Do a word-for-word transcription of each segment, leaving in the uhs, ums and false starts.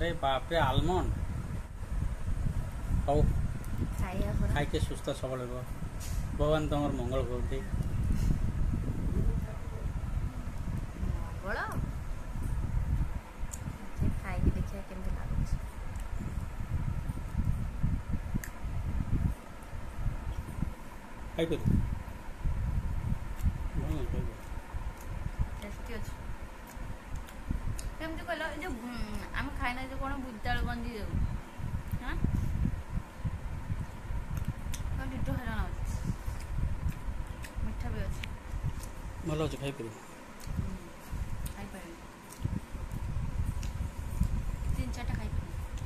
अरे बाप रे आलमंड हौ खाई के सुस्थ सबल हो भगवान तुम मंगल करते खाई देखिए केमती लागुच खाई कर टेस्टी अछि केमती कहलो जो हम खाइना जो कोन बुद्दाल गंजी जो हां तो डिटो हेला ना मिठा भी अछि भलो अछि खाई कर खाई पर तीन चारटा खाई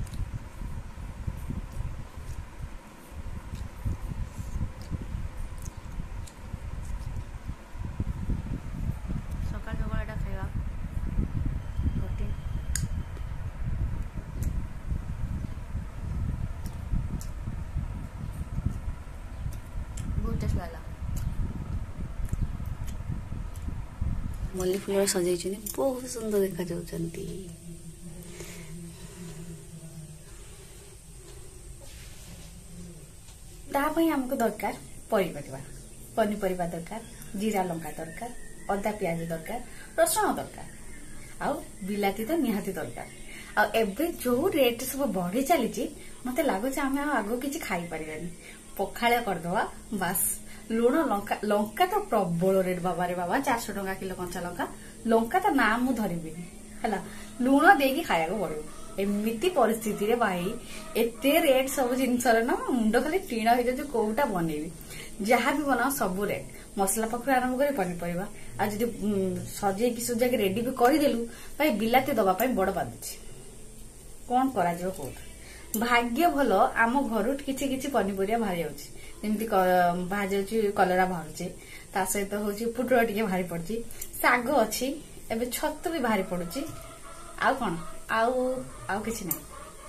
सकाल सकाल एटा खाइबा प्रोटीन बहुत टेस्ट लागला मल्ली फूल सजाई बहुत सुंदर देखा जाउछंती तापई हमको दरकार परिपरिवा पनीपरिवा दरकार जीरा लंका दरकार अदा प्याज दरकार रसुण दरकार आ बिलाती तो निहाती दरकार आ एबे जो रेट सब बढ़ी चली मते लागुच आम आग किसी खाई पारानी पखाड़ करदवा बास लुण लंका लंका तो प्रबल रेट बाबा रे बाबा चार सौ टका किलो कंचा लंका लंका तो नाम मु धरबी है लुण देकी खाया पड़ो एमती परिस्थिति रे भाई एते रेट सब जिनसर ना मुंड खाली टीण हो जाए कोटा बनइबी जहाँ भी बनाओ सब रेट मसला पाखु आरंभ कर पनीपरिया आज सजे कि सुजा के रेडी भी करदेलु भाई बिलाती दवा बड़ बाधुची कौन करा कौन भाग्य भल आम घर किसी किसी पनीपरिया बाहरी जाऊँगी जमी बाहर जाऊँ कलरा बाहर ता सहित हूँ पुटल टे बाहरी पड़ी शाग अच्छी एवं छतु भी बाहरी पड़ुची आउ कौन आउ आउ किसी ना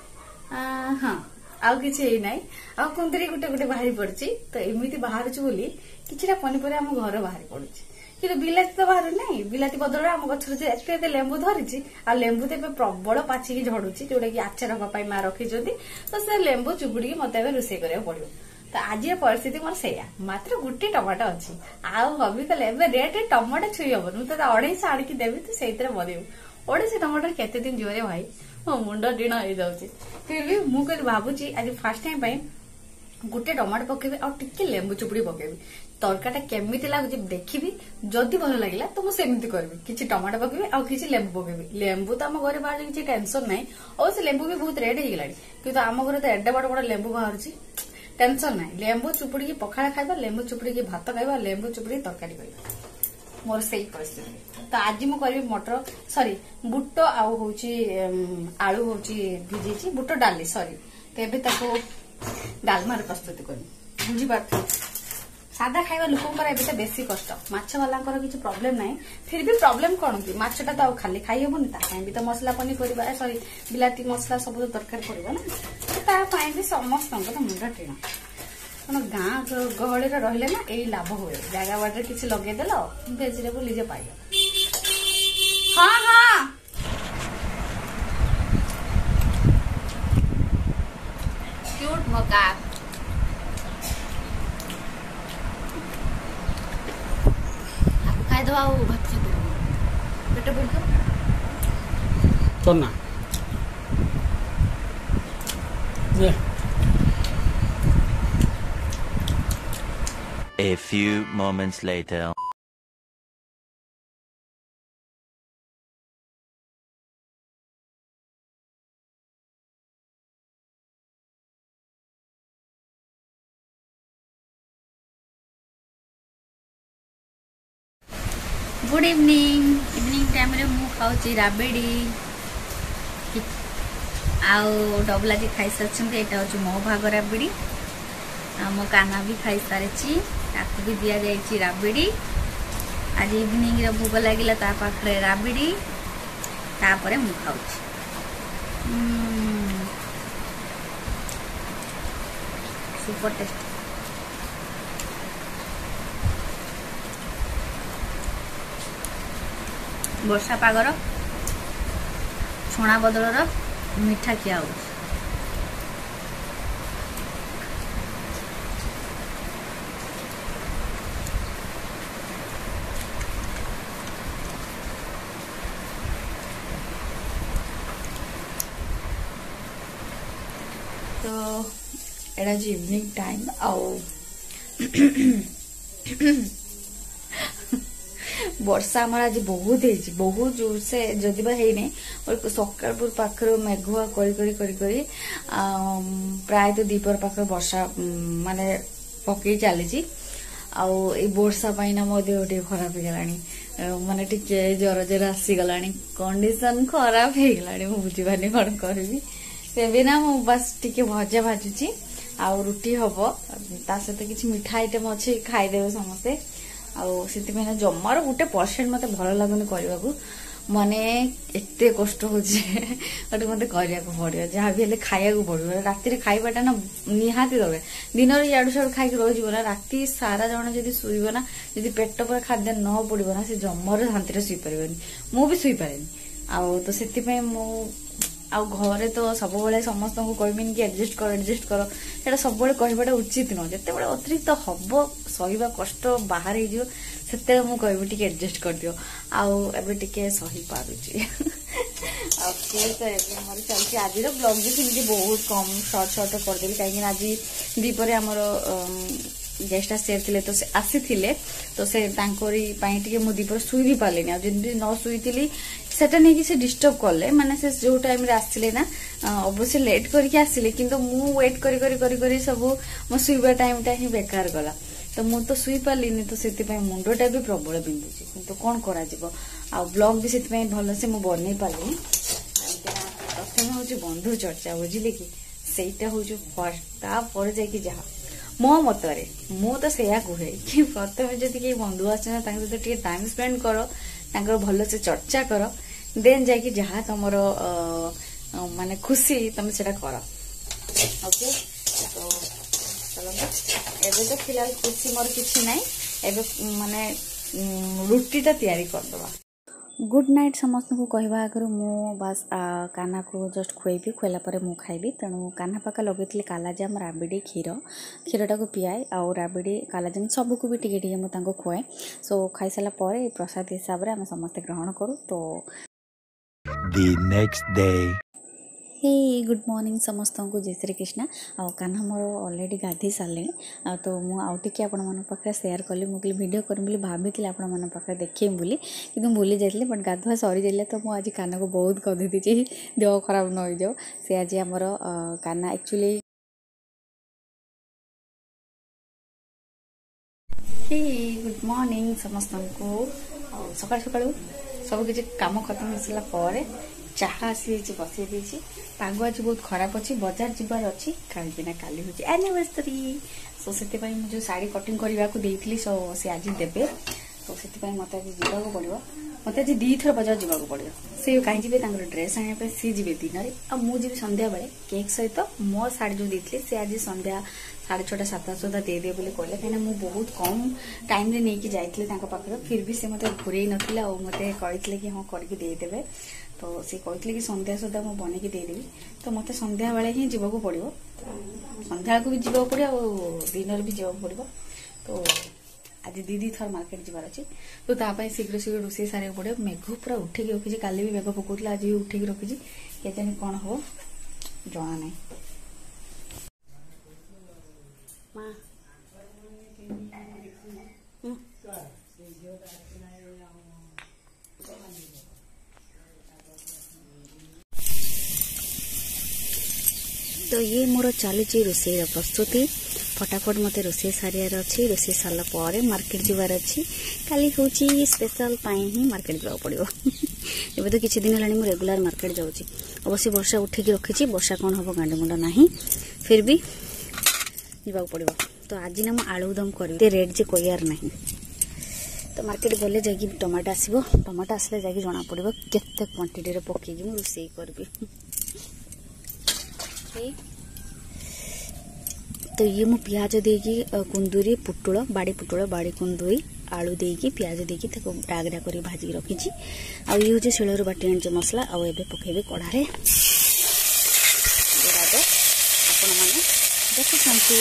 हाँ आउ किसी ना आउ कुंदरी गोटे गोटे बाहरी पड़ी तो एमती बाहर बोली किसी पनीपरिया आम घर बाहरी पड़ी कि बिलाती तो बाहर ना बिलाती बदल आम गचर एत एत लेंबू धरी आ लेंबू तो प्रबल पाचिकी झड़ुची जोटा कि आचार हाँपाई माँ रखी तो से लेंबू चुपुड़ी मत रोसे करा पड़ो तो आज परिस्थिति मोर से मात्र गोटे टमाटो अच्छी आउ हबी कले रेट टमाटो छुई हम मुझे अढ़ाई आणिकी देवी तू से बनइबू अढ़ाई टमाटर केते दिन जोरे भाई मो मुंड टीण हो जाऊँगी फिर भी मुझे भावुची आज फास्ट टाइम गोटे टमाटो पकेबी आ टिके लेंबू चुपुड़ी पकेबी तरकाटा केमिति लागुची देखिबी जदि भल लागिला तो मु सेमिति करबी किछि टमाटो पकेबी आ किछि लेंबू पकेबी लेंबू तो आम घरे बाहर किछि टेंशन नाही अवश्य लेंबू भी बहुत रेट हो गलानी किंतु आम घरे तो एडे बड़ बड़ लेंबू बाहरची टेंशन नाही लेंबू चुपुड़ी की पखाळ खाइबा लेंबू चुपुड़ी की भात खाइबा लेंबू चुपुड़ी तरकारी खाइबा मोर सही परिस्थिति तो आज मु करबी मटर सॉरी बुट आउ होची आलू होची भिजेची बुट डाली सॉरी तेबे ताको डालमार प्रस्तुत कर बुझी पार सादा खाइबा लोकंकर एबे बेसी कष्ट माछ वालांकर किछि प्रॉब्लम नाही फिर भी प्रॉब्लम कोन कि माछटा तो खाली खाइ हेबोनी ता भी तो मसला पनी परिबा सॉरी बिलाती मसला सब तो तरकारी पड़िबो ना ता पाए भी समस्त तो मुंड टीण कौन गाँ गहली रहिले ना यही लाभ हुए जगह बाटे किसी लगे देल भेजिटेबल निजे पाइल हाँ हाँ क्यूट मका खाईदे भात खाईदे पेट पड़ चलना A few moments later. Good evening evening time रे मु खाऊची राबेड़ी आउ डबला जी खाई सारछन एटा होची मो भाग राबेड़ी आ मो काना भी खाई सारछि ताकू भी दिया जाइछि राबेड़ी आज इवनिंग रे भूख लागिला ता पाखरे राबेड़ी तापरे मु खाऊची सुपर टेस्ट वर्षा पागर छुणा बदलर मीठा किया हो तो एटा जो इवनिंग टाइम आउ वर्षा आमर आज बहुत है बहुत जोर से जदि सकाल पाखर मेघुआ कर प्राय तो दीपर पाखर वर्षा माने पकई चली वर्षा पाइना मो देह टे खराब हो गलानी माने टिके जर जर आसीगला कंडीशन खराब हो गलानी मु बुझीबानी कौन करी तेबे ना मु बस टिके भजा भाजुची आउ रुटी हम ता सहित किसी मिठा आइटम अच्छे खाईदेवे समस्ते आउ जमार गोटे परसेंट मत भल लगुनि करने माने एते कष्ट होटे मत करने पड़ो जहाँ भी खाया पड़ो राति खाइबाटा ना निहाती दरकार दिन इाड़ू सियाड़ू खाई रही ना राति सारा जन जब शुब ना जब पेट पर खाद्य न पड़ो ना से जमार शांति शुई पारे मुझे शुई पारे आउ तो से मु आउ घरे तो सब बेले समस्त को कहबिन कि एडजस्ट कर एडजस्ट कर सेटा सब बेले कहबाटा उचित न जते बेले अतिरिक्त हब सहीबा कष्ट बाहर हो से मुझे कहबी टिके एडजस्ट कर दियो आउ एबे टिके सही पारुची ओके तो एबे चलती आज ब्लॉग भी सेमती बहुत कम शॉर्ट शॉर्ट करदेली कहीं आज दीपरे आमर गेस्ट आसी थे तो आसी थे तो से तांकरी मु दीपर शुई भी पारे आ न शुई सेटा नहीं कि से डिस्टर्ब कले माने से जो टाइम रे आसिले ना अवश्य लेट करके आसिले किंतु मु वेट करी करी करी करी सब मो शुईबा टाइम टा ही बेकार गला तो मु तो शुई पालिनी तो सेति पय मुंडटा भी प्रबल बिंदुची किंतु कोन करा जिवो आ ब्लॉग भी सेति पय भलो से मु बनै पालिनी प्रथम होची बंधु चर्चा बुझिले कि सेटा होची फर्स्ट ता पर जाय कि जहा मो मतरे मु तो सेया कहे कि प्रथम जदि के बंधु आछन तांके सहित टिके टाइम स्पेंड करो तांकर भलो से चर्चा करो देन जाकि जहाँ तुम माने खुशी तुम से कर ओके तो चलो एबे तो फिलहाल खुशी मोर किसी ना एबे माने रुटीटा तैयारी करदबा गुड नाइट समस्त को कहवा आगर मु बस काना को जस्ट खुएबी खुला पर मु खाइबी तेणु काना पाका लगे कालाजाम राबिड़ी क्षीर क्षीरटा को पियाए आउ राबिड़ी कालाजाम सबको भी टिके टिके मुझे खुए सो खाई सारा पर प्रसाद हिसाब से आम समस्ते ग्रहण करूँ तो The next day. Hey good morning समस्त को जय श्री कृष्ण आ कान्हा मोर ऑलरेडी गाधी सारे तो मुझे आउ टे आपण पाखे सेयार कली मुझे वीडियो कर भाभी आपण पाखे देखेम बोली कि भूली जाइए बट गाधुआ सरी जाइए तो मुझे आज काना को बहुत कदी दीजिए देह खराब न हो जाओ से आज आमर काना एक्चुअली हे गुड मॉर्निंग समस्त को सकाल सकाल सब किसी काम खत्म हो सारा पर चाहा आसी बसई देती पाग आज बहुत खराब अच्छी बजार जीवार अच्छी कहीं काली हूँ एनिवर्सरी सो से जो शाढ़ी कटिंग करने को देती सो से आज देवे तो से मत आज जावाक पड़ो मत आज दी थर बजार जावाक पड़ो से कहीं जी ड्रेस आने सी जी दिन में आ मुझे सन्ध्या बेले केक सहित मो शाढ़ी जो देती से आज सन्ध्या साढ़े छटा सात सुधा देदे बोले कहले कहीं मुझे बहुत कम टाइम रे नहीं जाइए पाखे फिर भी से मत घूरे ना और मत कहते कि हाँ करके देदेवे तो सी कहते कि सन्ध्या सुधा मुझे बनई देदेवी तो मत सन्ध्या बेले ही जावाक पड़ो सन्ध्या को भी जावाक पड़ो और दिन भी जावाक पड़ो तो आज दी दी थर मार्केट जीवार अच्छे तो तापाई शीघ्र शीघ्र रोषे सारे पड़ो मेघ पूरा उठेकी रखी काली भी मेघ पकड़ा आज भी उठेकी रखी के जानी कौन हम जना ना तो ये मोर चली रोषे प्रस्तुति फटाफट मत रोषे सारियार अच्छी रोषे सारा पर मार्केट जीवार अच्छी काली हूँ स्पेशल ही मार्केट जावाक पड़ो एवं तो किसी दिन है रेगुलर मार्केट जाऊँगी अवश्य वर्षा उठेकी रखी वर्षा कौन हम गांड गुंड ना फिर भी जावाक पड़ो तो आज ना मुझे आलुदम करी रेट जे कहियार ना तो मार्केट गले जाकि टमाटो आसो टमाटो आसले जाकि जना पड़ो केते क्वांटिटी रे पकेगी मु रोषे करबी तो ये मु प्याज देगी कुंदूरी पुटुल बाड़ी पुटुल बाड़ी कुंदूरी आलू देगी प्याज देगी डागरा कर भाजी रखी आ ये हूँ शिलर बाटी आनी मसला आउ ए पकेबी कढ़ारे କରୁଛନ୍ତି।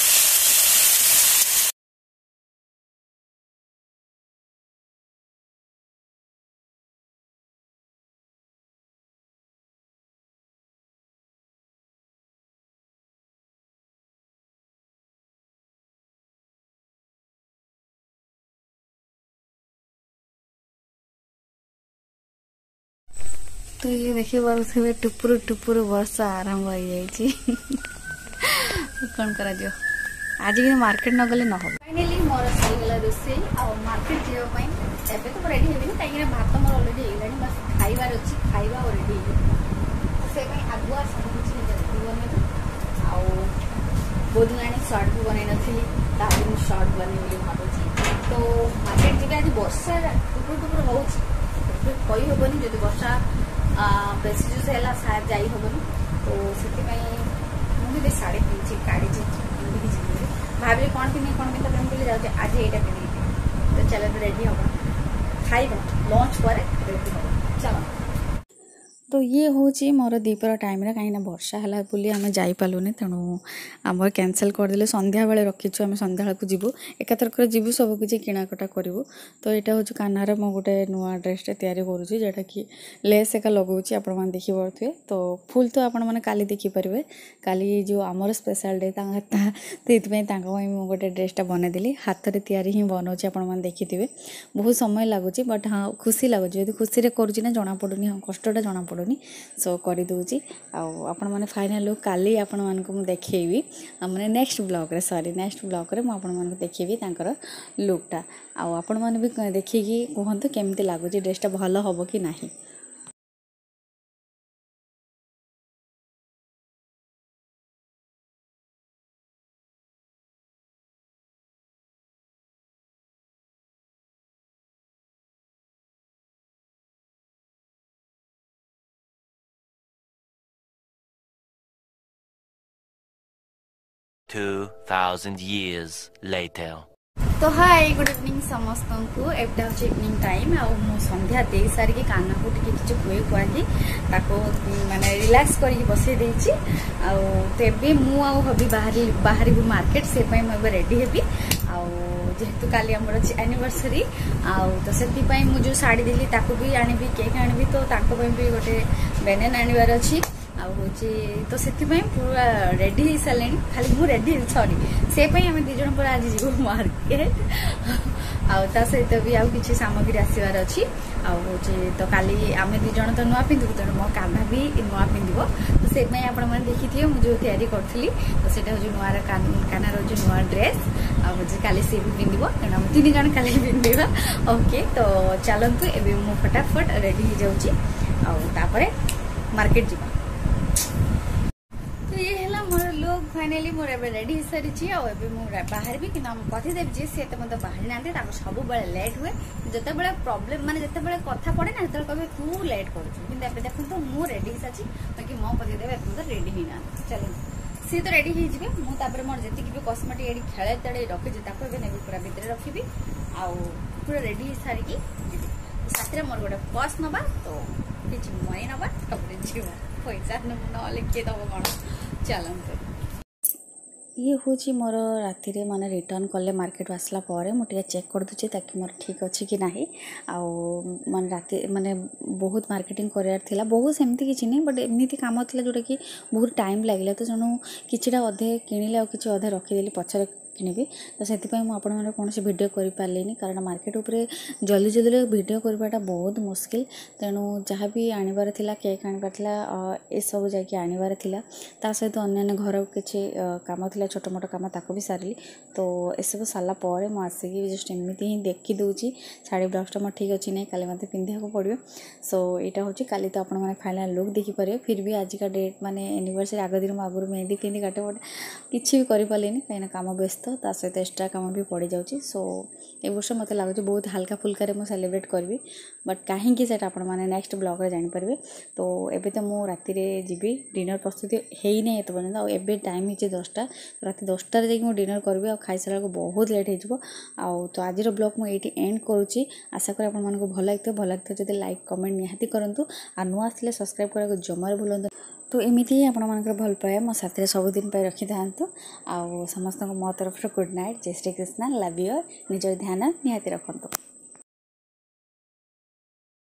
तो ये देखिए पारे टुपुर टुपुर वर्षा आरंभ हो जाइए कौन करा जो आज कि मार्केट न गले न हो फाइनली मोर सहीगला रोसे आ मार्केट जीवा एबे तो रेडी हेबी कहीं भात मोर ऑलरेडी हेलानी बस खाइबार अच्छी खाइबा और रेडी से आगुआ सब कुछ बने आ बोधलाणी सर्ट भी बनई नथी ताकि सर्ट बने बोली भाबुची तो मार्केट जीवा आज वर्षा टुपुर टुपुर होउची कही हेबनी जदि वर्षा बेसी जूस है शायद जा हेनी तो से मुझे शाढ़ी पिंधि काढ़ी पिंधि भाविले कौन पिंधि कौन पिंधा पिंधि जाऊे आज यहाँ पिंधि तो चलो रेडी हम खाइबा लंच पर रेडी हम चलो। तो ये हूँ मोर दीपर टाइम कहीं वर्षा है बोली आम जापारूनी तेणु आम कैंसल करदे संध्या बेले रखीचु आम संध्या को जीवु एकाथरक जीवु सबकि किणाकटा करूँ। तो यहाँ हूँ कानार मो गोटे नुआ ड्रेसटे तैयारी करुँची जोटा कि लेस एका लगौची आपण मैंने देखिपे तो फुल तो आपण मैंने काली देखिपारे काली जो आमर स्पेशल डे तो गोटे ड्रेसटा बनईदेली हाथ में तैयारी ही बनाऊँच आपने देखिथे बहुत समय लगुच बट हाँ खुशी लगुच यदि खुशी करुँची ना जना पड़ूनी हाँ कष्टा जना पड़ूनी सो कर दूची आपण मैंने फाइनल लुक काली आपण मानक मु देखैबी मैंने नेक्स्ट ब्लॉग रे सॉरी नेक्स्ट ब्लॉग रे मु आपण मानक देखैबी तांकर लुकटा आ आपण माने भी देखिकी कहंतु केमती लागुची ड्रेसटा भलो हबो कि नाही। two thousand years later. तो हाय गुड इवनिंग समस्त को एटा हो इवनिंग टाइम आ मु संध्या दे सारी के काना को टिके किछ कुए कुआली ताको माने रिलैक्स करी बसे देछि आ तेबे मु आ हबी बाहरी बाहरी भी मार्केट से पई म रेडी हेबी आ जेहेतु काली हमर एनिवर्सरी आ तो सेति पई मु जो साड़ी देली ताको भी आनिबी केक आनिबी तो ताको पई भी गोटे बेनेन आनिबार अछि हूँ तो से पूरा रेडी हो सारे खाली मु रेडी सॉरी से आम दिज पर आज जीव मार्केट आ सहित भी आउ कि सामग्री आसबार अच्छी हूँ तो काली आम दिज तो नुआ पिंधु तेणु मो कान्हा भी नुआ पिंधब तो से आपने देखिए मुझे जो तैयारी करी तो से हूँ नुआ कान्हार जो नुआ ड्रेस हूँ काली सी भी पिंधब तेणु आम तीन जन काली पिंधा ओके तो चलतु एवं मु फटाफट रेडी हो जाऊँगी मार्केट जा फाइनाली मोर एबे रेडी हो सारी और बाहर भी कि कथी देवी जी सी मत बाहर ना सब लेट हुए जिते बड़े प्रॉब्लम माने जिते बड़े कथा पड़े ना जो कहे तू लेट कर देखो तो मु रेडी हो सारी बाकी मो पति देव तो रेडी ही ना चलो सी तो रेडी हो जाए मुझे मोर जी भी कस्मेटिक ये खेले तेड़े रखी ने पूरा भितर रखी आउ पूरा रेडी हो सारी साथ मोर गोटे पर्स नवा तो किसी मई नवा जी पैसा ना किए दब कौन चलते ये हूँ मोर राति रे माने रिटर्न कले मार्केट आसला पर मुझे चेक कर दूचे ताकि मोर ठीक अच्छी कि नहीं आउ माने राति माने बहुत मार्केटिंग करार थिला बहुत सेमती किसी नहीं बट एमती काम थिला जोटा कि बहुत टाइम लगे तो तेणु किछिटा अधे किणिले किसी अधे रखीदेली पछरे किनिबी तो से आपने कौन वीडियो कर पारे कारण मार्केट उपरे जल्दी जल्दी वीडियो करवाटा बहुत मुस्किल तेणु जहाँ भी आनबार थिला केक आनबार थिला ए सब जाकि आनबार थिला ता सहित अन्य घर किसी काम थिला छोट मोट काम ताको भी सारिली तो एसब सारा पर मुझे आसिकी जस्ट एमती ही देखी दूची शाढ़ी ब्लाउजटा मोर ठीक अच्छी नहीं काली मत पिंधा पड़ो सो यहाँ हूँ काली तो आपने फाइनल लुक देखिपारे फिर भी आज का डेट माने एनिवर्सरी आग दिन आगुरी मेहंदी पिंधि काटे बट किसी भी करें कहीं काम व्यस्त ବ୍ୟସ୍ତ ତା सहित एक्स्ट्रा काम भी पड़ जाऊँगी सो ए वर्ष मत लगुच बहुत हल्का फुल्का मु सेलिब्रेट करी बट कहीं से आप नेक्स्ट ब्लॉग रे जानिपारे। तो एबे तो मु राति जीवी डिनर प्रस्तुति है नहीं एत पर्यटन आबे टाइम हो दसटा रात दसटार जा डिनर करी खाई सारा बहुत लेट हो तो आज ब्लॉग मुझे एंड करुच्ची आशा करी आपको भल लगे भल लगे जब लाइक कमेंट निहाती करूँ आ नुआ आसले सब्सक्राइब करने को जमार भूलु। तो एमती ही आपण भल पाए मो साथी सबुदिन रखी था आउ समस्त मो तरफ गुड नाइट जय श्री कृष्णा लव यू निजर ध्यान निहाती रखु।